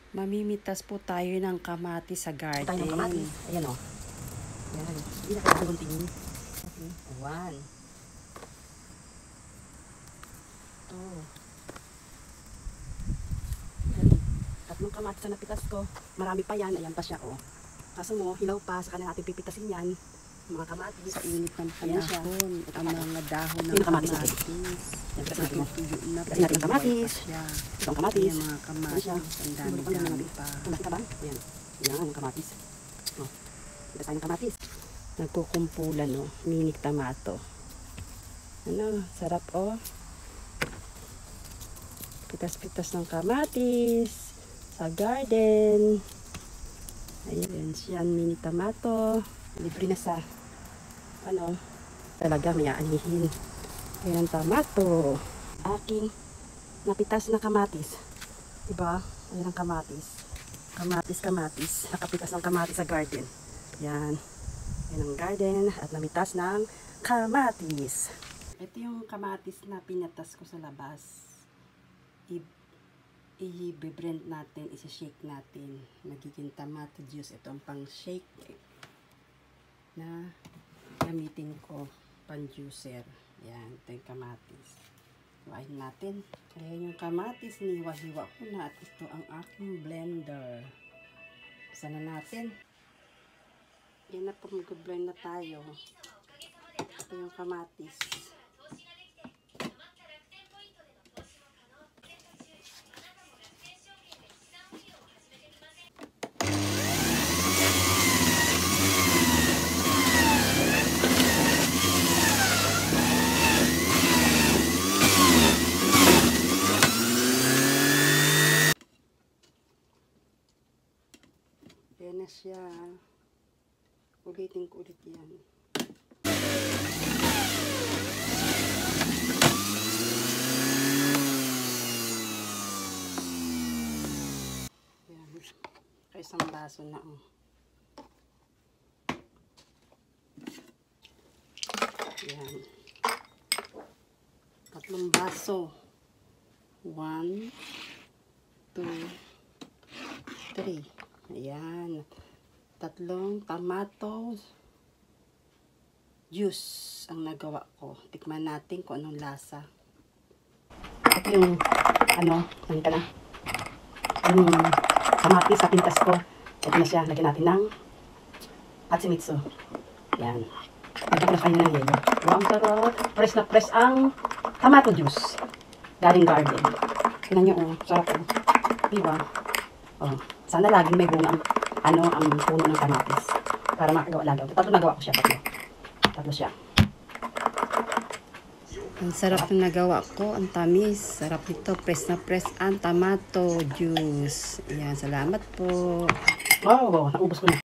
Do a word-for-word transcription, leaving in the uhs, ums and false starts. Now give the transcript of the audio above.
Mamimitas po tayo ng kamatis sa garden. Tayo ng kamatis. Ayan o. Ayan. Hindi na kaya tingin. Okay. One. Two. Ayan. Tatlong kamatis na napitas ko. Marami pa yan. Ayan pa siya o. Kaso mo, hilaw pa. Saka na natin pipitasin yan. Mga kamatis. Sa init ng panahon. At ang mga dahon ng Yung kamatis. kamatis Yan, Pitasin natin. tuyo na po. Pitasin natin ang kamatis. Ito ang kamatis. Yung mga kamatis. Ang dami-dami pa. Ang dami pa ba? Ayan. Ayan ang kamatis. O. Pitas tayo ng kamatis. Nagkukumpulan o. Mini tomato. Ano, sarap o. Pitas-pitas ng kamatis sa garden. Ayan siya, mini tomato. Libre na sa ano, talaga may aanihin. Ayan ang tomato. Aking napitas na kamatis. Diba? Ayan ang kamatis. Kamatis, kamatis. Nakapitas ng kamatis sa garden. Yan. Yan ang garden at namitas ng kamatis. Ito yung kamatis na pinatas ko sa labas. I-blend natin, isi-shake natin. Magiging tomato juice. Ito ang pang-shake na gamitin ko pan-juicer. Yan, ito yung kamatis. Iwain natin. Ayan yung kamatis, niwa-hiwa ko na at ito ang aking blender. Isa na natin. Yan na po, mag-blend na tayo. Ito yung kamatis. Yan na siya. Ulitin ko ulit yan. Yan. Kaya isang baso na. Oh. Yan. Tatlong baso. One, two, three. Ayan. Tatlong tomato juice ang nagawa ko. Tikman natin kung anong lasa. Ito yung, ano, ano ka na? Yung kamatis sa pintas ko. Ito na siya. Lagyan natin ng hatsumitsu. Ayan. Lagyan ko na kayo ng yelo. Wow, sarap. Press na press ang tomato juice. Galing garden. Tignan nyo, oh. Sarap, oh. Diba? Oh. Sana laging may bunga ang, ano, ang puno ng kamatis. Para makagawa lagaw. Tatlo nagawa ko siya. Tatlo. Tatlo siya. Ang sarap ng nagawa ko. Ang tamis. Sarap ito. Press na press ang tomato juice. Ayan. Salamat po. Wow. Naubos ko na.